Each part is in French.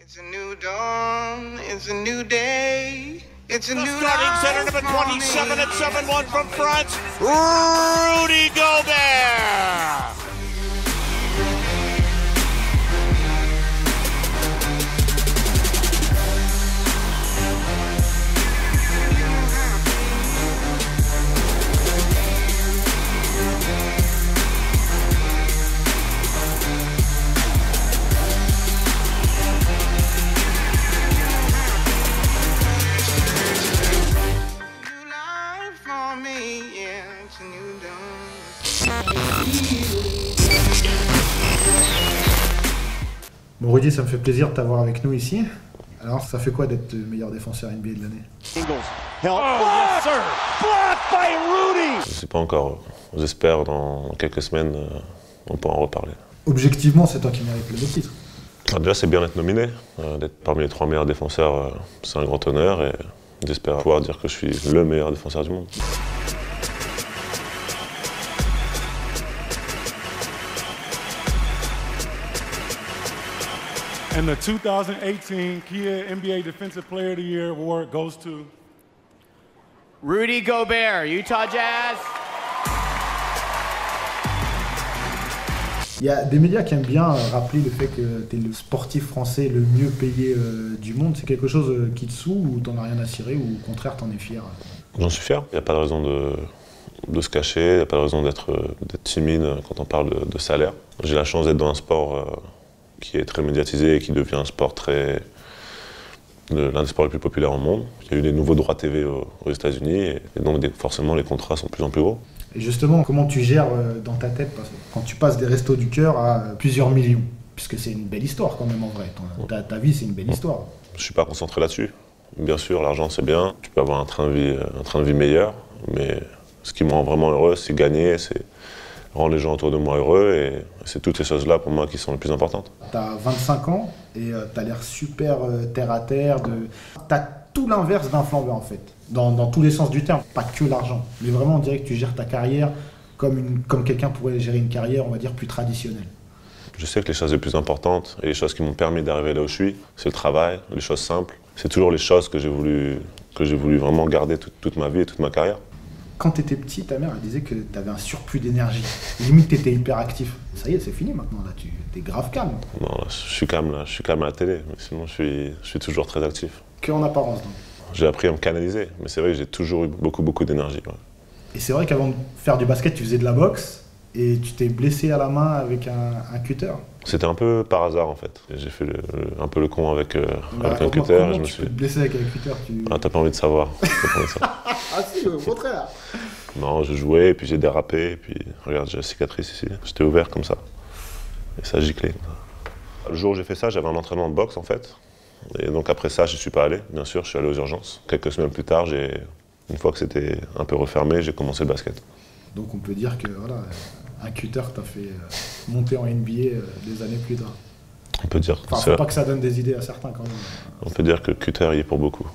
It's a new dawn, it's a new day, it's a new starting center number 27 at 7-1 from front, Rudy Gobert! Bon Rudy, ça me fait plaisir de t'avoir avec nous ici. Alors, ça fait quoi d'être le meilleur défenseur NBA de l'année? Je sais pas encore. J'espère dans quelques semaines, on pourra en reparler. Objectivement, c'est toi qui mérites le titre. Alors déjà, c'est bien d'être nominé. D'être parmi les 3 meilleurs défenseurs, c'est un grand honneur et j'espère pouvoir dire que je suis le meilleur défenseur du monde. And the 2018 Kia NBA Defensive Player of the Year award goes to Rudy Gobert, Utah Jazz. Il y a des médias qui aiment bien rappeler le fait que tu es le sportif français le mieux payé du monde. C'est quelque chose qui te saoule ou t'en as rien à cirer ou au contraire t'en es fier? J'en suis fier. Il n'y a pas de raison de se cacher, il n'y a pas de raison d'être timide quand on parle de salaire. J'ai la chance d'être dans un sport qui est très médiatisé et qui devient un sport l'un des sports les plus populaires au monde. Il y a eu des nouveaux droits TV aux États-Unis et donc forcément les contrats sont de plus en plus gros. Et justement, comment tu gères dans ta tête quand tu passes des restos du cœur à plusieurs millions? Puisque c'est une belle histoire quand même en vrai. Ta vie, c'est une belle histoire. Je ne suis pas concentré là-dessus. Bien sûr, l'argent c'est bien, tu peux avoir un train de vie meilleur, mais ce qui me rend vraiment heureux, c'est gagner, c'est rendre les gens autour de moi heureux et c'est toutes ces choses-là pour moi qui sont les plus importantes. T'as 25 ans et t'as l'air super terre à terre. T'as tout l'inverse d'un flambeur en fait, dans tous les sens du terme, pas que l'argent. Mais vraiment on dirait que tu gères ta carrière comme quelqu'un pourrait gérer une carrière, on va dire, plus traditionnelle. Je sais que les choses les plus importantes et les choses qui m'ont permis d'arriver là où je suis, c'est le travail, les choses simples. C'est toujours les choses que j'ai voulu vraiment garder toute ma vie et toute ma carrière. Quand tu étais petit, ta mère elle disait que tu avais un surplus d'énergie. Limite, tu étais hyper actif. Ça y est, c'est fini maintenant. Là, tu es grave calme. Non, là, je suis calme à la télé, mais sinon je suis toujours très actif. Que en apparence, donc. J'ai appris à me canaliser, mais c'est vrai que j'ai toujours eu beaucoup d'énergie. Ouais. Et c'est vrai qu'avant de faire du basket, tu faisais de la boxe et tu t'es blessé à la main avec un cutter. C'était un peu par hasard en fait. J'ai fait un peu le con avec un cutter. Je me suis blessé avec un cutter. Ah, t'as pas envie de savoir. Ah si, au contraire. Non, je jouais et puis j'ai dérapé et puis regarde, j'ai la cicatrice ici. J'étais ouvert comme ça. Et ça a giclé. Le jour où j'ai fait ça, j'avais un entraînement de boxe en fait. Et donc après ça, je suis pas allé. Bien sûr, je suis allé aux urgences. Quelques semaines plus tard, une fois que c'était un peu refermé, j'ai commencé le basket. Donc on peut dire que voilà, un cutter t'a fait monter en NBA des années plus tard. On peut dire. Enfin, faut pas que ça donne des idées à certains quand même. On peut dire que cutter y est pour beaucoup.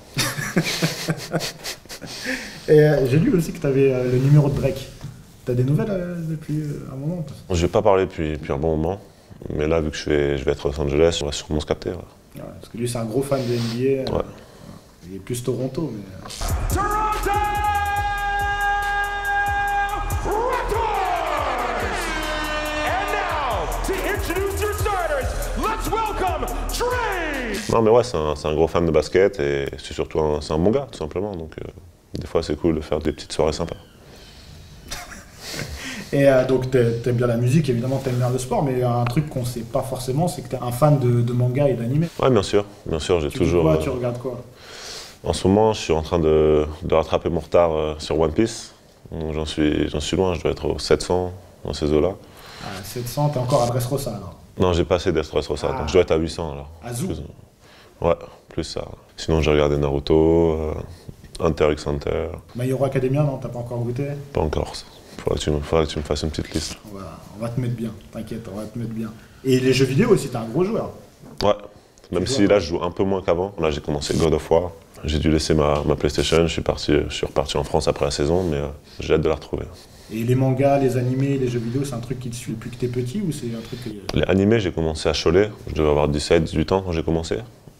Et j'ai lu aussi que tu avais le numéro de Drake. T'as des nouvelles depuis un moment? Je vais pas parler depuis un bon moment, mais là vu que je vais être à Los Angeles, on va sûrement se capter. Ouais. Ouais, parce que lui c'est un gros fan de NBA. Ouais. Il est plus Toronto, mais. Toronto Raptors! And now, to introduce your starters, let's welcome Dre! Non mais ouais, c'est un gros fan de basket et c'est surtout un bon gars tout simplement, donc des fois c'est cool de faire des petites soirées sympas. Et donc t'aimes bien la musique, évidemment t'aimes bien le sport, mais un truc qu'on sait pas forcément, c'est que t'es un fan de manga et d'anime. Ouais, bien sûr, j'ai toujours... Quoi, tu regardes quoi? En ce moment, je suis en train de rattraper mon retard sur One Piece. J'en suis loin, je dois être au 700 dans ces eaux-là. À 700, t'es encore à Dressrosa alors? Non, j'ai pas assez d'Dressrosa, donc je dois être à 800 alors. À Zou? Ouais, plus ça. Sinon j'ai regardé Naruto, Hunter x Hunter. My Hero Academia, non, t'as pas encore goûté? Pas encore. Faudrait que tu me fasses une petite liste. On va te mettre bien, t'inquiète, on va te mettre bien. Et les jeux vidéo aussi, t'es un gros joueur. Ouais, même si là je joue un peu moins qu'avant. Là j'ai commencé God of War. J'ai dû laisser ma PlayStation, je suis reparti en France après la saison, mais j'ai hâte de la retrouver. Et les mangas, les animés, les jeux vidéo, c'est un truc qui te suit depuis que t'es petit ou c'est un truc que... Les animés, j'ai commencé à Cholet. Je devais avoir 17, 18 ans quand j'ai commencé.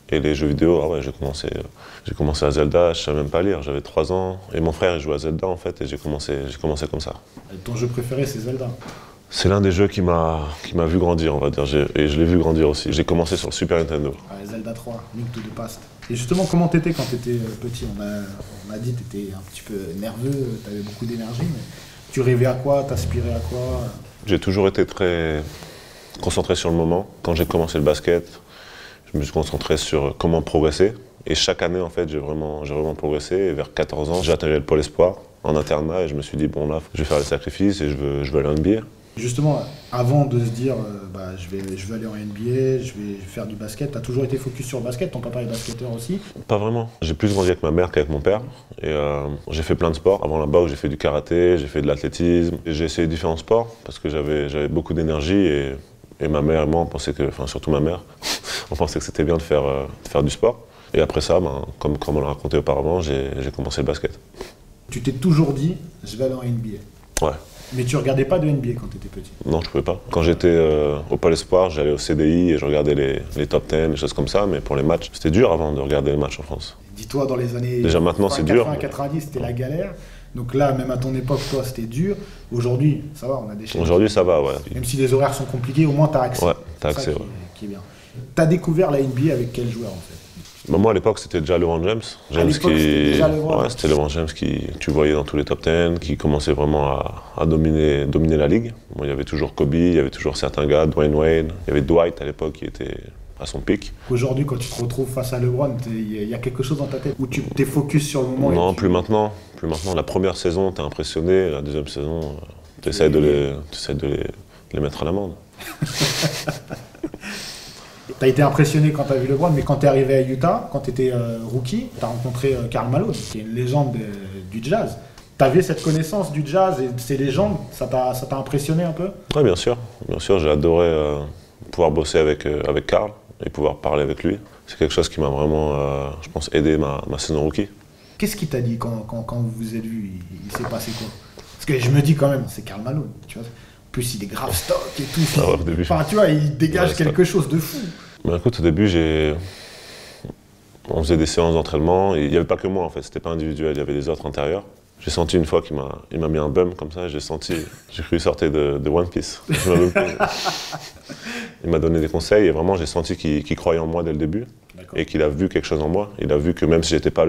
Et les jeux vidéo, ah ouais, j'ai commencé à Zelda, je savais même pas lire, j'avais 3 ans. Et mon frère, il jouait à Zelda en fait, et j'ai commencé comme ça. Et ton jeu préféré, c'est Zelda. C'est l'un des jeux qui m'a vu grandir, on va dire, et je l'ai vu grandir aussi. J'ai commencé sur le Super Nintendo. Ouais, Zelda 3, Link to the Past. Et justement, comment t'étais quand t'étais petit? On a dit que t'étais un petit peu nerveux, t'avais beaucoup d'énergie, mais tu rêvais à quoi? T'aspirais à quoi? J'ai toujours été très concentré sur le moment. Quand j'ai commencé le basket, je me suis concentré sur comment progresser. Et chaque année, en fait, j'ai vraiment progressé. Et vers 14 ans, j'ai intégré le pôle espoir en internat et je me suis dit, bon là, je vais faire les sacrifices et je veux aller en NBA. Justement, avant de se dire, je vais aller en NBA, je vais faire du basket, t'as toujours été focus sur le basket, ton papa est basketteur aussi? Pas vraiment. J'ai plus grandi avec ma mère qu'avec mon père. Et j'ai fait plein de sports. Avant la boxe, j'ai fait du karaté, j'ai fait de l'athlétisme. J'ai essayé différents sports parce que j'avais beaucoup d'énergie et ma mère et moi, on pensait que, enfin surtout ma mère, on pensait que c'était bien de faire du sport. Et après ça, comme on l'a raconté auparavant, j'ai commencé le basket. Tu t'es toujours dit, je vais aller en NBA? Ouais. Mais tu regardais pas de NBA quand tu étais petit? Non, je pouvais pas. Quand j'étais au Pôle Espoir, j'allais au CDI et je regardais les top 10, les choses comme ça, mais pour les matchs, c'était dur avant de regarder les matchs en France. Dis-toi, dans les années déjà maintenant, c'est dur. 90, c'était la galère. Donc là, même à ton époque, toi, c'était dur. Aujourd'hui, ça va, on a des chaînes. Aujourd'hui, ça va, ouais. Même si les horaires sont compliqués, au moins tu as accès. Ouais, tu as accès, ouais. Qui est bien. Tu as découvert la NBA avec quel joueur en fait? Moi, à l'époque, c'était déjà LeBron James. C'était déjà LeBron. Ouais, c'était LeBron James que tu voyais dans tous les top 10, qui commençait vraiment à dominer la ligue. Bon, il y avait toujours Kobe, il y avait toujours certains gars, Dwayne Wade, il y avait Dwight à l'époque qui était à son pic. Aujourd'hui, quand tu te retrouves face à LeBron, il y a quelque chose dans ta tête où tu t'es focus sur le moment? Non, plus maintenant. La première saison, t'es impressionné. La deuxième saison, t'essayes de les mettre à l'amende. T'as été impressionné quand t'as vu LeBron, mais quand t'es arrivé à Utah, quand t'étais rookie, t'as rencontré Karl Malone, qui est une légende du jazz. T'avais cette connaissance du jazz et de ces légendes, ça t'a impressionné un peu? Oui, bien sûr. J'ai adoré pouvoir bosser avec Karl et pouvoir parler avec lui. C'est quelque chose qui m'a vraiment, je pense, aidé ma saison rookie. Qu'est-ce qu'il t'a dit quand vous vous êtes vu? Il s'est passé quoi? Parce que je me dis quand même, c'est Karl Malone, tu vois. En plus, il est grave stock et tout. Ah ouais, au début, enfin, tu vois, il dégage quelque chose de fou. Mais écoute, au début, on faisait des séances d'entraînement. Il n'y avait pas que moi, en fait. C'était pas individuel, il y avait des autres intérieurs. J'ai senti une fois qu'il m'a mis un bum comme ça. J'ai cru qu'il sortait de One Piece. Il m'a donné des conseils et vraiment, j'ai senti qu'il croyait en moi dès le début. Et qu'il a vu quelque chose en moi. Il a vu que même si j'étais pas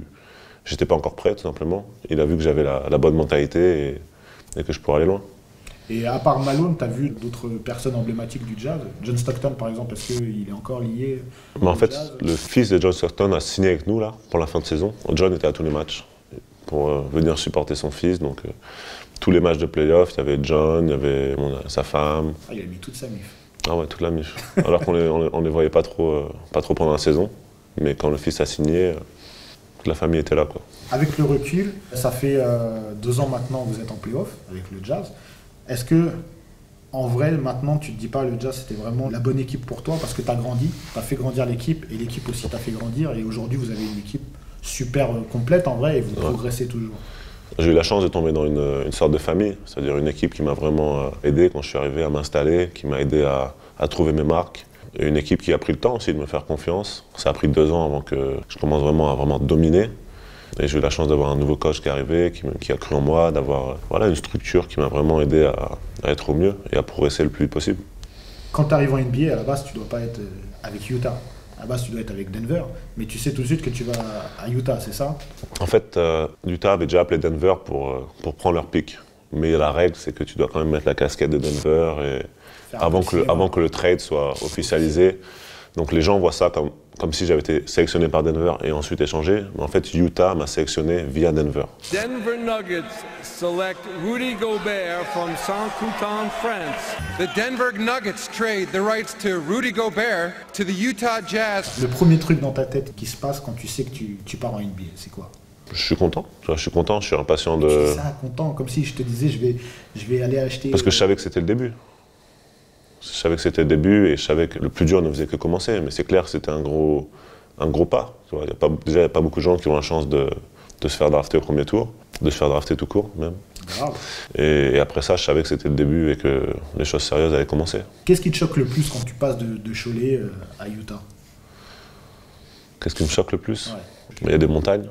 encore prêt, tout simplement, il a vu que j'avais la bonne mentalité et que je pourrais aller loin. Et à part Malone, tu as vu d'autres personnes emblématiques du jazz? John Stockton, par exemple, est-ce qu'il est encore lié en fait, jazz? Le fils de John Stockton a signé avec nous là, pour la fin de saison. John était à tous les matchs pour venir supporter son fils. Donc, tous les matchs de play-off, il y avait John, il y avait sa femme. Ah, il a mis toute sa mif. Ah ouais, toute la mif. Alors qu'on les voyait pas trop pendant la saison. Mais quand le fils a signé, toute la famille était là, quoi. Avec le recul, ça fait 2 ans maintenant que vous êtes en play-off avec le Jazz. Est-ce que, en vrai, maintenant, tu te dis pas le Jazz c'était vraiment la bonne équipe pour toi parce que tu as grandi, tu as fait grandir l'équipe et l'équipe aussi t'a fait grandir et aujourd'hui vous avez une équipe super complète en vrai et vous progressez toujours? J'ai eu la chance de tomber dans une sorte de famille, c'est-à-dire une équipe qui m'a vraiment aidé quand je suis arrivé à m'installer, qui m'a aidé à trouver mes marques. Et une équipe qui a pris le temps aussi de me faire confiance. Ça a pris 2 ans avant que je commence vraiment à dominer. Et j'ai eu la chance d'avoir un nouveau coach qui est arrivé, qui a cru en moi, d'avoir une structure qui m'a vraiment aidé à être au mieux et à progresser le plus vite possible. Quand tu arrives en NBA, à la base, tu ne dois pas être avec Utah. À la base, tu dois être avec Denver. Mais tu sais tout de suite que tu vas à Utah, c'est ça? En fait, Utah avait déjà appelé Denver pour prendre leur pick. Mais la règle, c'est que tu dois quand même mettre la casquette de Denver avant que le trade soit officialisé. Donc les gens voient ça comme si j'avais été sélectionné par Denver et ensuite échangé. Mais en fait, Utah m'a sélectionné via Denver. Denver Nuggets select Rudy Gobert from Saint-Coutan, France. The Denver Nuggets trade the rights to Rudy Gobert to the Utah Jazz. Le premier truc dans ta tête qui se passe quand tu sais que tu pars en NBA, c'est quoi? Je suis content, je suis impatient de... Tu dis ça, content, comme si je te disais je vais aller acheter... Parce que je savais que c'était le début. Je savais que c'était le début et je savais que le plus dur ne faisait que commencer. Mais c'est clair que c'était un gros pas. Tu vois, il n'y a pas beaucoup de gens qui ont la chance de se faire drafter au premier tour, de se faire drafter tout court même. Grave. Et après ça, je savais que c'était le début et que les choses sérieuses allaient commencer. Qu'est-ce qui te choque le plus quand tu passes de Cholet à Utah? Qu'est-ce qui me choque le plus? Ouais. Il y a des montagnes.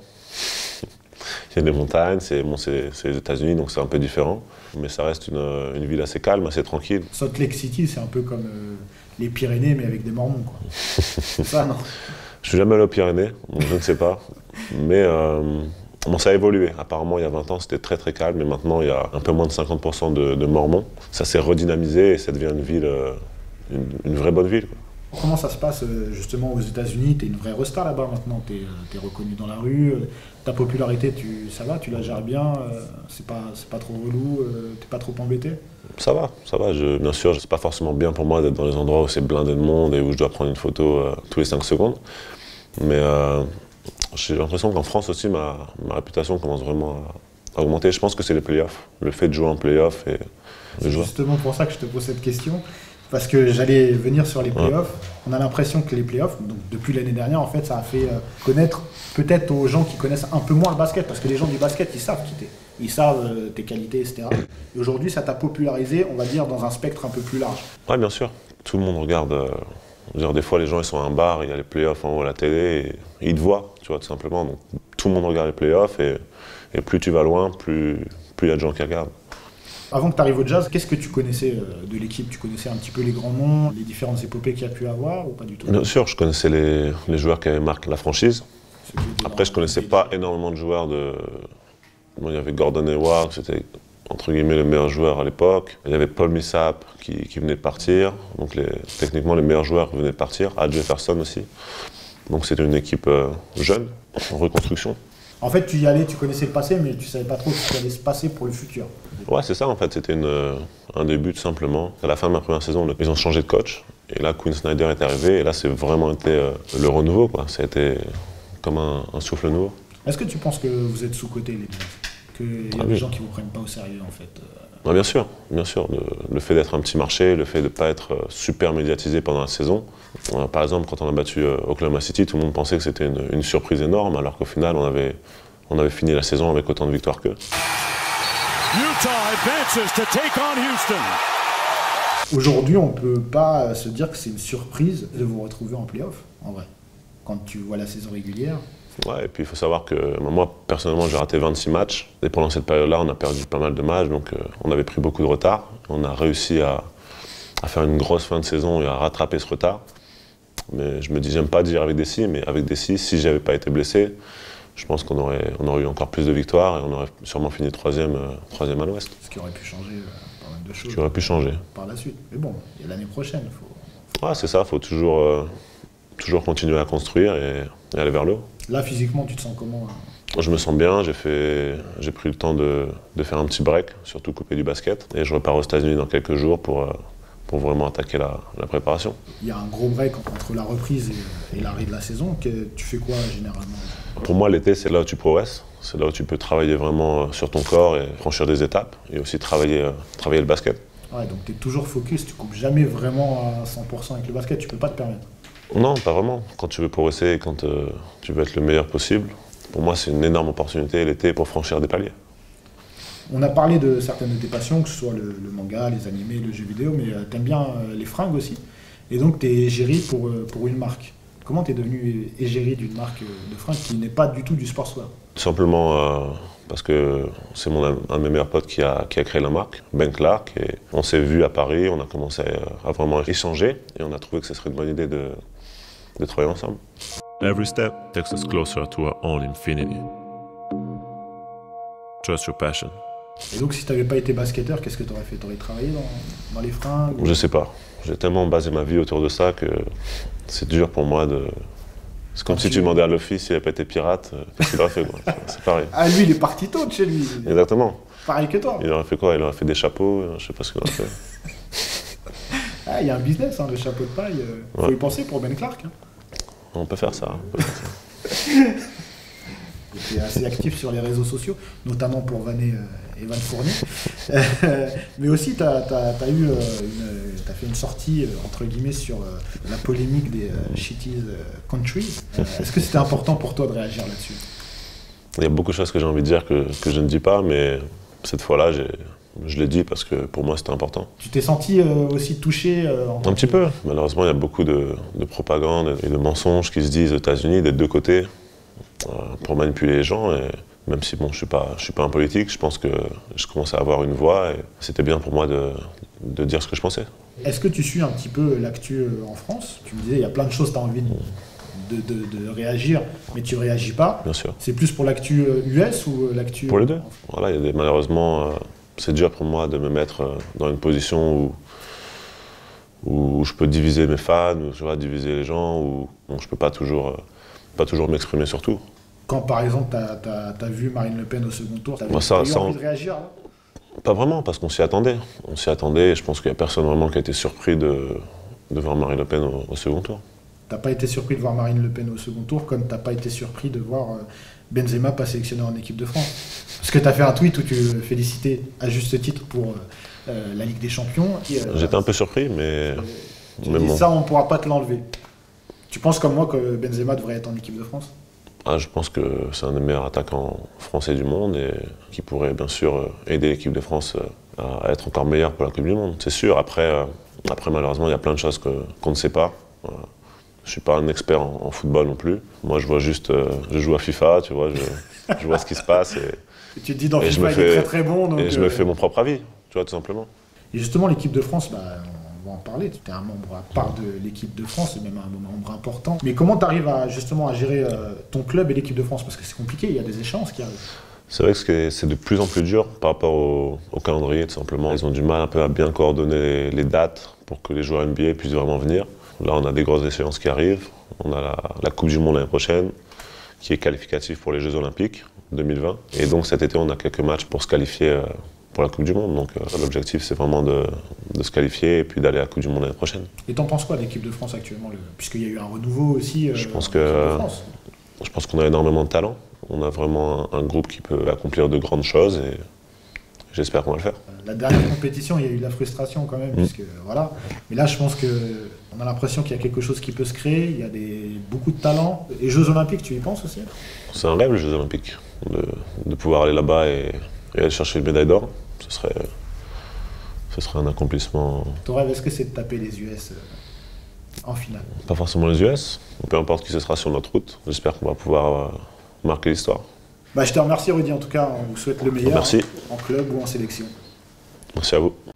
Il y a des montagnes, c'est les États-Unis, donc c'est un peu différent. Mais ça reste une ville assez calme, assez tranquille. Salt Lake City, c'est un peu comme les Pyrénées, mais avec des Mormons, quoi. C'est ça, non? Je suis jamais allé aux Pyrénées, donc je ne sais pas. Mais bon, ça a évolué. Apparemment, il y a 20 ans, c'était très très calme. Mais maintenant, il y a un peu moins de 50% de Mormons. Ça s'est redynamisé et ça devient une ville, une vraie bonne ville, quoi. Comment ça se passe justement aux États-Unis? T'es une vraie resta là-bas maintenant, t'es reconnu dans la rue, ta popularité, ça va, tu la gères bien, c'est pas trop relou, t'es pas trop embêté? Ça va. Bien sûr, c'est pas forcément bien pour moi d'être dans les endroits où c'est blindé de monde et où je dois prendre une photo tous les 5 secondes. Mais j'ai l'impression qu'en France aussi, ma réputation commence vraiment à augmenter. Je pense que c'est les playoffs, le fait de jouer en playoffs et de jouer. C'est justement pour ça que je te pose cette question. Parce que j'allais venir sur les playoffs. On a l'impression que les playoffs, donc depuis l'année dernière, en fait, ça a fait connaître peut-être aux gens qui connaissent un peu moins le basket, parce que les gens du basket, ils savent qui t'es. Ils savent tes qualités, etc. Et aujourd'hui, ça t'a popularisé, on va dire, dans un spectre un peu plus large. Oui, bien sûr. Tout le monde regarde. Des fois, les gens, ils sont à un bar, il y a les playoffs en haut à la télé, et ils te voient, tu vois, tout simplement. Donc, tout le monde regarde les playoffs, et plus tu vas loin, plus il y a de gens qui regardent. Avant que tu arrives au Jazz, qu'est-ce que tu connaissais de l'équipe? Tu connaissais un petit peu les grands noms, les différentes épopées qu'il y a pu avoir, ou pas du tout? Bien sûr, je connaissais les joueurs qui avaient marqué la franchise. Après, je connaissais pas énormément de joueurs de... Bon, il y avait Gordon Hayward, c'était entre guillemets le meilleur joueur à l'époque. Il y avait Paul Millsap qui venait de partir. Donc techniquement, les meilleurs joueurs venaient de partir. Al Jefferson aussi. Donc c'était une équipe jeune, en reconstruction. En fait, tu y allais, tu connaissais le passé, mais tu savais pas trop ce qui allait se passer pour le futur. Ouais, c'est ça en fait. C'était un début tout simplement. À la fin de ma première saison, ils ont changé de coach. Et là, Quinn Snyder est arrivé. Et là, c'est vraiment été le renouveau, quoi. Ça a été comme un souffle nouveau. Est-ce que tu penses que vous êtes sous-cotés, les Jazz? Qu'il y a des gens qui vous prennent pas au sérieux, en fait? Ah, bien sûr. Le fait d'être un petit marché, le fait de ne pas être super médiatisé pendant la saison. Par exemple, quand on a battu Oklahoma City, tout le monde pensait que c'était une surprise énorme, alors qu'au final, on avait fini la saison avec autant de victoires qu'eux. Utah advances to take on Houston. Aujourd'hui, on peut pas se dire que c'est une surprise de vous retrouver en play-off, en vrai. Quand tu vois la saison régulière. Ouais, et puis il faut savoir que moi, personnellement, j'ai raté 26 matchs. Et pendant cette période-là, on a perdu pas mal de matchs, donc on avait pris beaucoup de retard. On a réussi à faire une grosse fin de saison et à rattraper ce retard. Mais je me dis, j'aime pas dire avec des si, mais avec des si j'avais pas été blessé, je pense qu'on aurait eu encore plus de victoires et on aurait sûrement fini troisième à l'Ouest. Ce qui aurait pu changer pas mal de choses. Ce qui aurait pu changer. Par la suite. Mais bon, il y a l'année prochaine. Ouais, c'est ça, il faut toujours continuer à construire et aller vers le haut. Là, physiquement, tu te sens comment? Je me sens bien, j'ai pris le temps de faire un petit break, surtout couper du basket. Et je repars aux États-Unis dans quelques jours pour vraiment attaquer la préparation. Il y a un gros break entre la reprise et l'arrêt de la saison. Tu fais quoi généralement? Pour moi, l'été, c'est là où tu progresses. C'est là où tu peux travailler vraiment sur ton corps et franchir des étapes. Et aussi travailler le basket. Ouais, donc tu es toujours focus, tu coupes jamais vraiment à 100% avec le basket, tu peux pas te permettre. Non, pas vraiment. Quand tu veux progresser et quand tu veux être le meilleur possible, pour moi, c'est une énorme opportunité l'été pour franchir des paliers. On a parlé de certaines de tes passions, que ce soit le manga, les animés, le jeu vidéo, mais tu aimes bien les fringues aussi. Et donc, tu es égérie pour une marque. Comment tu es devenu égérie d'une marque de fringues qui n'est pas du tout du sportswear? Tout simplement parce que c'est un de mes meilleurs potes qui a créé la marque, Ben Clark. Et on s'est vu à Paris, on a commencé à vraiment échanger et on a trouvé que ce serait une bonne idée de travailler ensemble. Every step takes us closer to our own infinity. Trust your passion. Et donc, si tu n'avais pas été basketteur, qu'est-ce que tu aurais fait? Tu aurais travaillé dans les fringues? Je sais pas. J'ai tellement basé ma vie autour de ça que c'est dur pour moi de... C'est comme si tu demandais à Luffy s'il n'avait pas été pirate, qu'est-ce qu'il aurait fait, quoi. C'est pareil. Ah, lui, il est parti tôt de chez lui. Exactement. Pareil que toi. Il aurait fait quoi? Il aurait fait des chapeaux, je sais pas ce qu'il aurait fait. Ah, il y a un business, hein, le chapeau de paille. Faut y penser pour Ben Clark. Hein. On peut faire ça. Tu es assez actif sur les réseaux sociaux, notamment pour vanner Evan Fournier. Mais aussi, tu as fait une sortie, entre guillemets, sur la polémique des Shitties Countries. Est-ce que c'était important pour toi de réagir là-dessus? Il y a beaucoup de choses que j'ai envie de dire que je ne dis pas, mais cette fois-là, Je l'ai dit parce que pour moi c'était important. Tu t'es senti aussi touché Un petit peu. Malheureusement, il y a beaucoup de propagande et de mensonges qui se disent aux États-Unis des deux côtés pour manipuler les gens. Et même si bon, je suis pas un politique, je pense que je commençais à avoir une voix et c'était bien pour moi de dire ce que je pensais. Est-ce que tu suis un petit peu l'actu en France? Tu me disais, il y a plein de choses, tu as envie de réagir, mais tu ne réagis pas. Bien sûr. C'est plus pour l'actu US ou l'actu... Pour les deux. Voilà, malheureusement, c'est dur pour moi de me mettre dans une position où je peux diviser mes fans, où je vais diviser les gens, où bon, je ne peux pas toujours m'exprimer sur tout. Quand par exemple tu as vu Marine Le Pen au second tour, tu as eu envie de réagir là? Pas vraiment, parce qu'on s'y attendait. On s'y attendait et je pense qu'il n'y a personne vraiment qui a été surpris de voir Marine Le Pen au second tour. T'as pas été surpris de voir Marine Le Pen au second tour, comme t'as pas été surpris de voir Benzema pas sélectionné en équipe de France. Parce que t'as fait un tweet où tu félicitais à juste titre pour la Ligue des Champions. J'étais un peu surpris, mais... bon. Ça, on ne pourra pas te l'enlever. Tu penses comme moi que Benzema devrait être en équipe de France? Je pense que c'est un des meilleurs attaquants français du monde et qui pourrait bien sûr aider l'équipe de France à être encore meilleure pour la Coupe du Monde. C'est sûr, après malheureusement, il y a plein de choses qu'on ne sait pas. Je ne suis pas un expert en football non plus. Moi, je vois juste, je joue à FIFA, tu vois, je vois ce qui se passe. Et tu te dis dans FIFA, il est très très bon. Donc, et je me fais mon propre avis, tu vois, tout simplement. Et justement, l'équipe de France, on va en parler. Tu es un membre à part de l'équipe de France, et même un membre important. Mais comment tu arrives à gérer ton club et l'équipe de France? Parce que c'est compliqué, il y a des échéances qui arrivent. C'est vrai que c'est de plus en plus dur par rapport au calendrier, tout simplement. Ils ont du mal un peu à bien coordonner les dates pour que les joueurs NBA puissent vraiment venir. Là, on a des grosses échéances qui arrivent. On a la Coupe du Monde l'année prochaine, qui est qualificative pour les Jeux Olympiques 2020. Et donc cet été, on a quelques matchs pour se qualifier pour la Coupe du Monde. Donc l'objectif, c'est vraiment de se qualifier et puis d'aller à la Coupe du Monde l'année prochaine. Et t'en penses quoi de l'équipe de France actuellement, puisqu'il y a eu un renouveau aussi Je pense qu'on a énormément de talent. On a vraiment un groupe qui peut accomplir de grandes choses et j'espère qu'on va le faire. La dernière compétition, il y a eu de la frustration quand même, puisque voilà. Mais là, je pense qu'on a l'impression qu'il y a quelque chose qui peut se créer. Il y a beaucoup de talent. Les Jeux Olympiques, tu y penses aussi? C'est un rêve, les Jeux Olympiques, de pouvoir aller là-bas et aller chercher une médaille d'or. Ce serait un accomplissement. Ton rêve, est-ce que c'est de taper les US en finale? Pas forcément les US, peu importe qui ce sera sur notre route. J'espère qu'on va pouvoir marquer l'histoire. Je te remercie Rudy, en tout cas, on vous souhaite le meilleur. Merci. En club ou en sélection. Merci à vous.